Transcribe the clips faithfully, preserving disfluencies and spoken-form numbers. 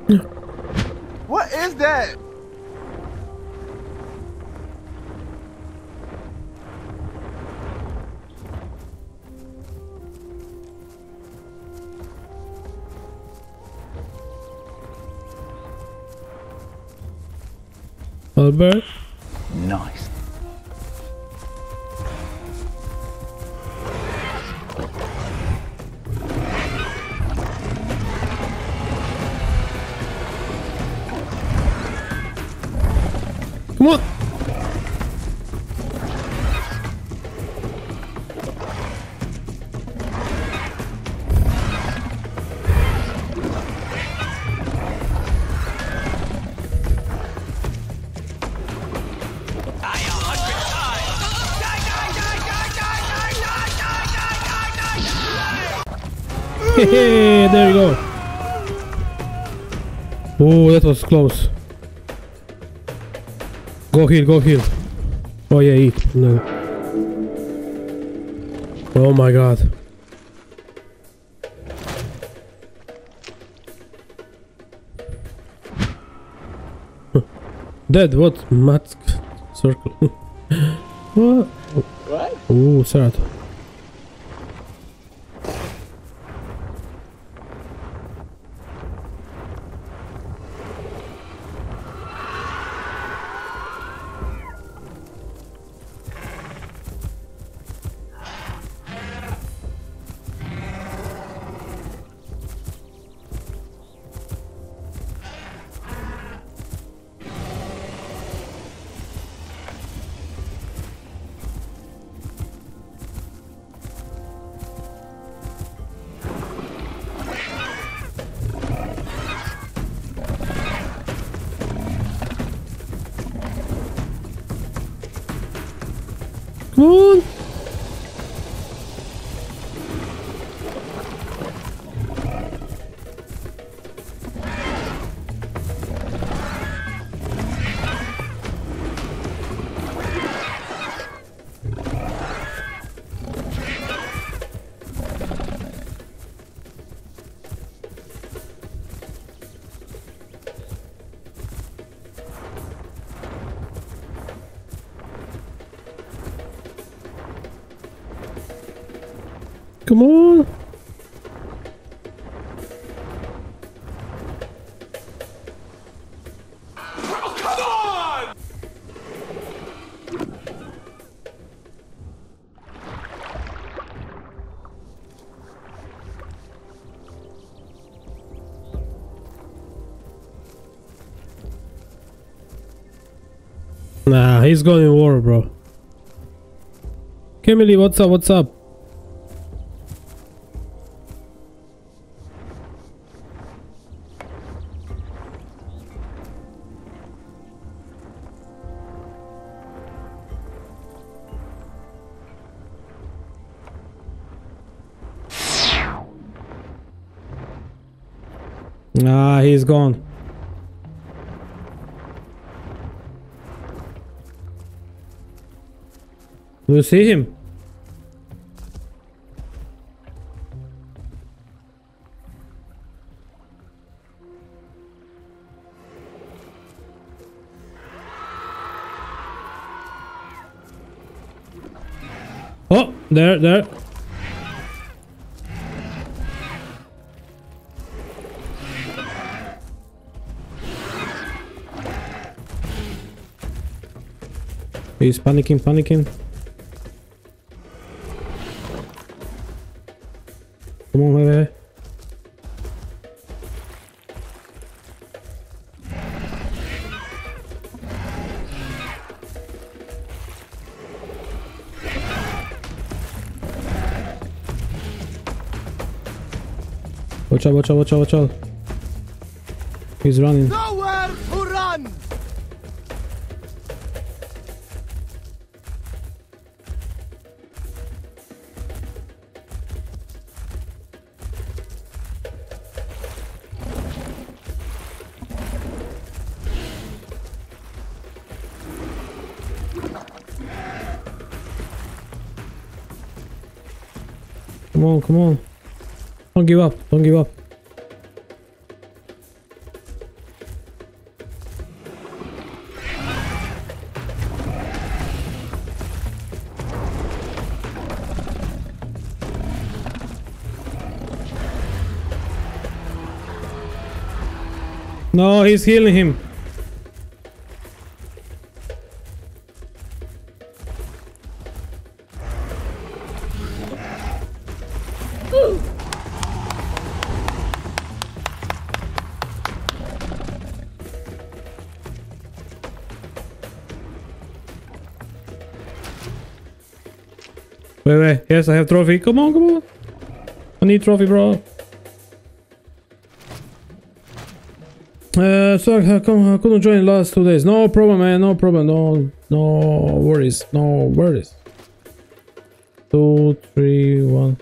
What is that? Albert? Nice. Come on! Hey, there you go. Oh, that was close. Go heal, go heal. Oh yeah, eat. No. Oh my god. Dead, what? Mask circle. What? What? Oh, sad. Come on! Come on! Oh, come on! Nah, he's going in war, bro. Kimberly, what's up? What's up? Ah, he's gone. Do you see him? Oh, there, there. He's panicking, panicking. Come on, wait, wait. Watch out, watch out, watch out, watch out. He's running. Nowhere to run! Come on, come on. Don't give up, don't give up. No, he's healing him. Wait, wait. Yes, I have trophy. Come on, come on. I need trophy, bro. Uh, so I couldn't join the last two days. No problem, man. No problem. No, no worries. No worries. Two, three, one.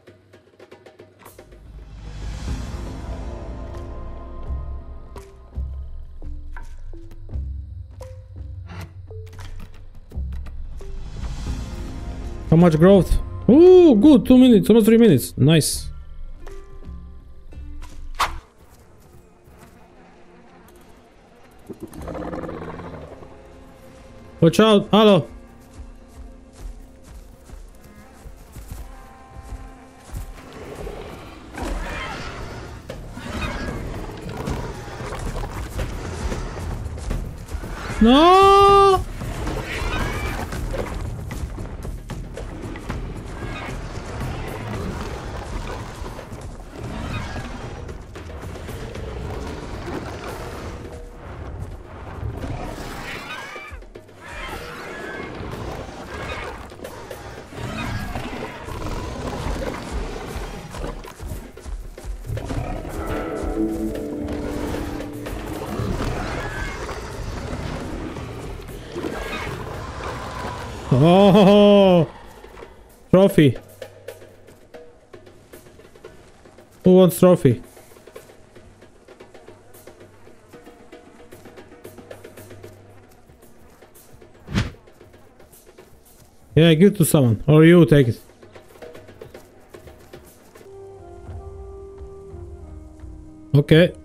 How much growth? Oh, good. Two minutes. Almost three minutes. Nice. Watch out. Hello. No. Oh, trophy. Who wants trophy? Yeah, give it to someone, or you take it. Okay.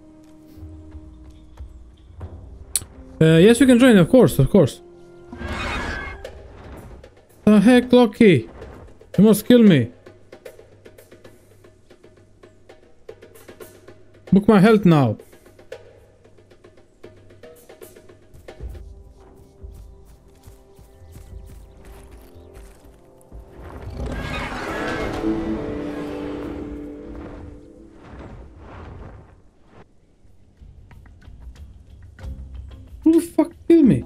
Uh, yes, you can join, of course, of course. The heck, Loki? You must kill me. Book my health now. Who the fuck killed me?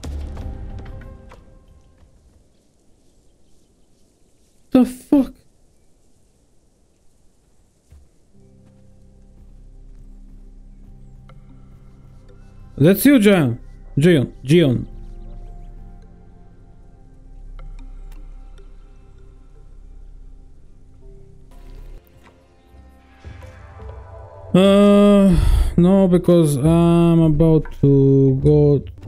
The fuck? That's you, John. Gion. Gion. Uh, no, because I'm about to go